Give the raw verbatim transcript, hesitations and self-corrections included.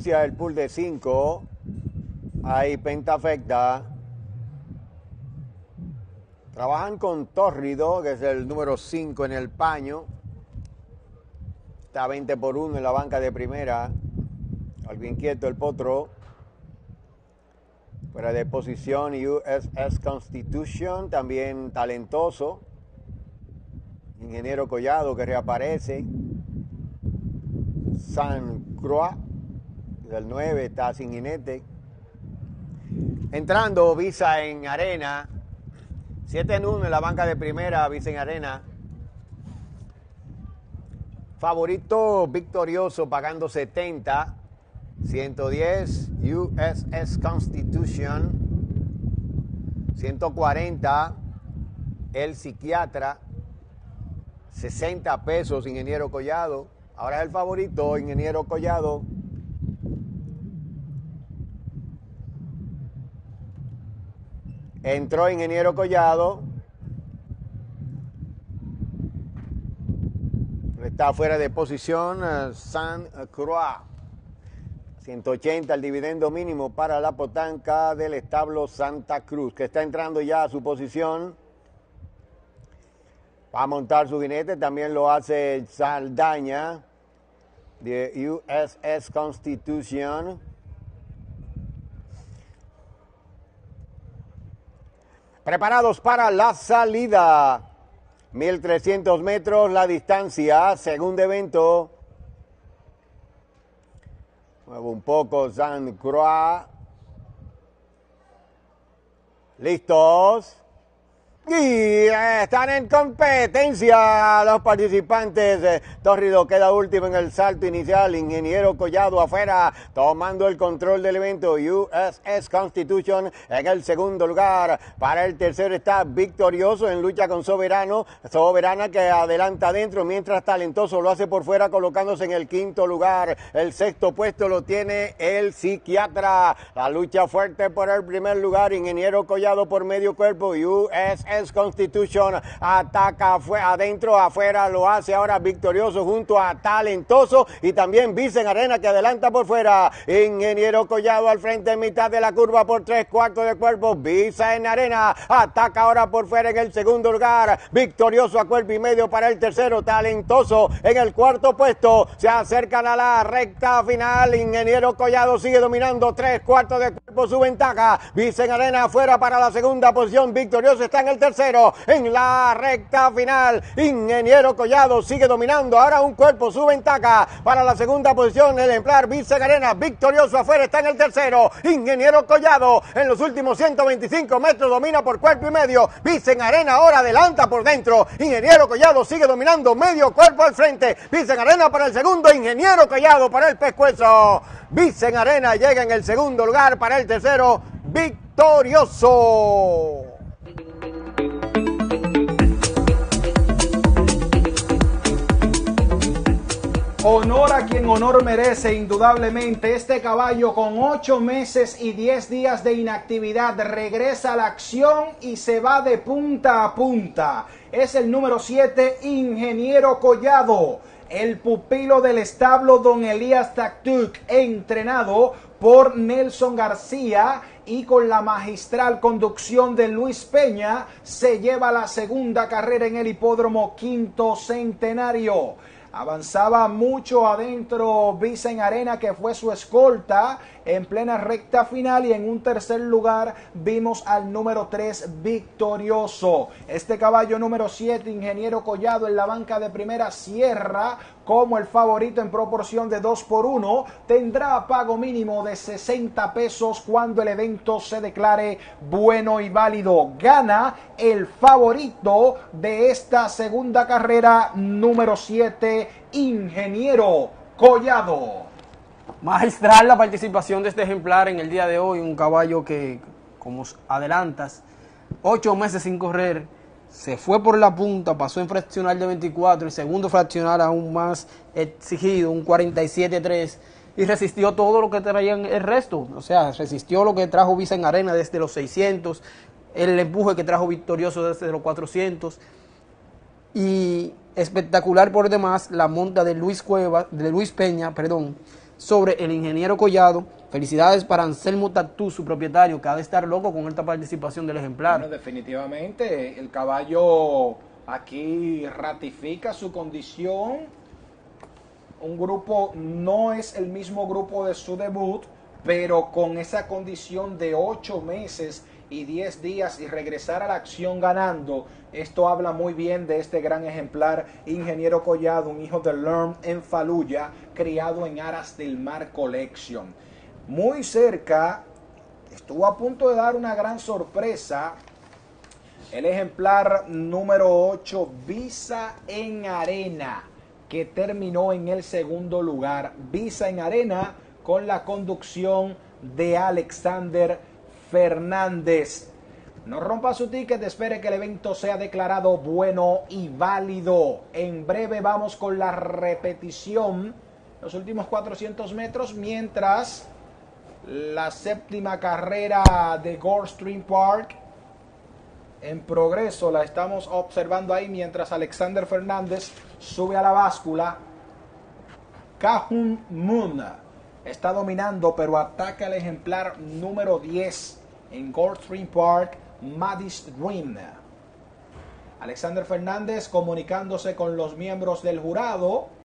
inicia el pool de cinco. Hay pentafecta. Trabajan con Tórrido, que es el número cinco en el paño. Está veinte por uno en la banca de primera. Algo inquieto el potro. Fuera de posición, U S S Constitution, también talentoso. Ingeniero Collado, que reaparece. San Croix, del nueve, está sin jinete. Entrando Visa en Arena. siete en uno en la banca de primera, Visa en Arena. Favorito victorioso pagando setenta. ciento diez, U S S Constitution. ciento cuarenta, El Psiquiatra. sesenta pesos, Ingeniero Collado. Ahora es el favorito, Ingeniero Collado. Entró Ingeniero Collado. Está fuera de posición uh, San Croix. ciento ochenta el dividendo mínimo para la potanca del establo Santa Cruz, que está entrando ya a su posición. Va a montar su jinete, también lo hace Saldaña de U S S Constitution. Preparados para la salida. mil trescientos metros la distancia, segundo evento. Muevo un poco San Croix. ¿Listos? Y están en competencia los participantes. Tórrido queda último en el salto inicial. Ingeniero Collado afuera, tomando el control del evento. U S S Constitution en el segundo lugar. Para el tercero está Victorioso en lucha con Soberano. Soberana que adelanta adentro, mientras Talentoso lo hace por fuera, colocándose en el quinto lugar. El sexto puesto lo tiene El Psiquiatra. La lucha fuerte por el primer lugar. Ingeniero Collado por medio cuerpo. U S S Constitution ataca fue adentro, afuera, lo hace ahora Victorioso junto a Talentoso y también Visa en Arena que adelanta por fuera. Ingeniero Collado al frente en mitad de la curva por tres cuartos de cuerpo. Visa en Arena ataca ahora por fuera en el segundo lugar. Victorioso a cuerpo y medio para el tercero. Talentoso en el cuarto puesto. Se acercan a la recta final. Ingeniero Collado sigue dominando tres cuartos de cuerpo su ventaja. Visa en Arena afuera para la segunda posición. Victorioso está en el tercero en la recta final. Ingeniero Collado sigue dominando ahora un cuerpo su ventaja para la segunda posición. El ejemplar Visa en Arena Victorioso afuera está en el tercero. Ingeniero Collado en los últimos ciento veinticinco metros domina por cuerpo y medio. Visa en Arena ahora adelanta por dentro. Ingeniero Collado sigue dominando medio cuerpo al frente. Visa en Arena para el segundo. Ingeniero Collado para el pescuezo. Visa en Arena llega en el segundo lugar para el tercero. Victorioso. Honor a quien honor merece, indudablemente. Este caballo con ocho meses y diez días de inactividad regresa a la acción y se va de punta a punta. Es el número siete, Ingeniero Collado, el pupilo del establo Don Elías Taktuk, entrenado por Nelson García y con la magistral conducción de Luis Peña, se lleva la segunda carrera en el hipódromo Quinto Centenario. Avanzaba mucho adentro Visa en Arena, que fue su escolta en plena recta final, y en un tercer lugar vimos al número tres, Victorioso. Este caballo número siete, Ingeniero Collado, en la banca de primera cierra como el favorito en proporción de dos por uno. Tendrá pago mínimo de sesenta pesos cuando el evento se declare bueno y válido. Gana el favorito de esta segunda carrera, número siete, Ingeniero Collado. Magistral la participación de este ejemplar en el día de hoy. Un caballo que, como adelantas, ocho meses sin correr, se fue por la punta, pasó en fraccional de veinticuatro, el segundo fraccional aún más exigido, un cuarenta y siete tres, y resistió todo lo que traían el resto. O sea, resistió lo que trajo Visa en Arena desde los seiscientos, el empuje que trajo Victorioso desde los cuatrocientos, y espectacular por demás la monta de Luis Cueva, de Luis Peña, perdón, sobre el ingeniero Collado. Felicidades para Anselmo Tatú, su propietario, que ha de estar loco con esta participación del ejemplar. Bueno, definitivamente el caballo aquí ratifica su condición. Un grupo, no es el mismo grupo de su debut, pero con esa condición de ocho meses y diez días y regresar a la acción ganando, esto habla muy bien de este gran ejemplar, Ingeniero Collado, un hijo de Lerm en Fallujah, criado en Aras del Mar Collection. Muy cerca, estuvo a punto de dar una gran sorpresa, el ejemplar número ocho, Visa en Arena, que terminó en el segundo lugar. Visa en Arena con la conducción de Alexander Fernández. No rompa su ticket, espere que el evento sea declarado bueno y válido. En breve vamos con la repetición, los últimos cuatrocientos metros, mientras la séptima carrera de Gulfstream Park en progreso, la estamos observando ahí mientras Alexander Fernández sube a la báscula. Cajun Moon está dominando, pero ataca el ejemplar número diez en Gulfstream Park, Maddie's Dream. Alexander Fernández comunicándose con los miembros del jurado.